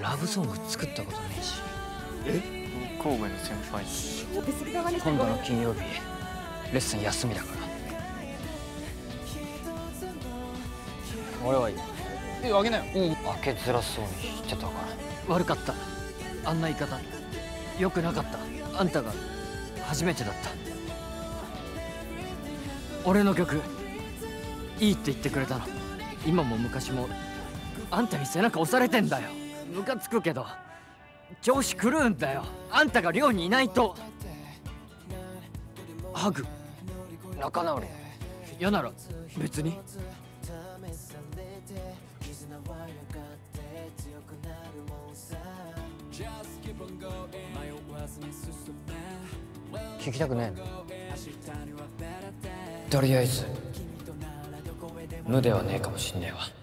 ラブソング作ったことないし。 神戸の先輩。 今度の金曜日レッスン休みだから。俺はいい。 あげなよ。 開けづらそうにしてたから。悪かった、あんな言い方よくなかった。あんたが初めてだった。俺の曲いいって言ってくれたの。今も昔もあんたに背中押されてんだよ。ムカつくけど調子狂うんだよ。あんたが寮にいないと。ハグ仲直り嫌なら別に。聞きたくねえの。とりあえず無ではねえかもしんねえわ。